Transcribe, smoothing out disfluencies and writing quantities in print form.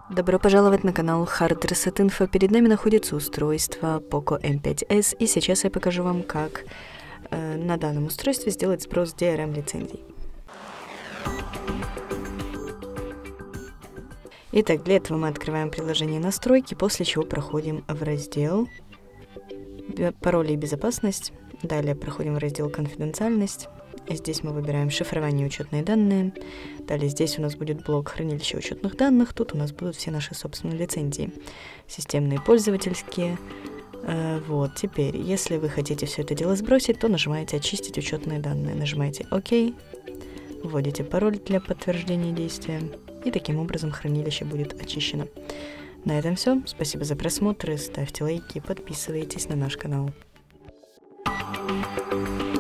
Добро пожаловать на канал Hard Reset Info. Перед нами находится устройство Poco M5s, и сейчас я покажу вам, как на данном устройстве сделать сброс DRM-лицензий. Итак, для этого мы открываем приложение «Настройки», после чего проходим в раздел «Пароли и безопасность». Далее проходим в раздел «Конфиденциальность». Здесь мы выбираем шифрование и учетные данные. Далее здесь у нас будет блок хранилища учетных данных. Тут у нас будут все наши собственные лицензии. Системные, пользовательские. Вот, теперь, если вы хотите все это дело сбросить, то нажимаете «Очистить учетные данные». Нажимаете «Ок». Вводите пароль для подтверждения действия. И таким образом хранилище будет очищено. На этом все. Спасибо за просмотр. Ставьте лайки, подписывайтесь на наш канал.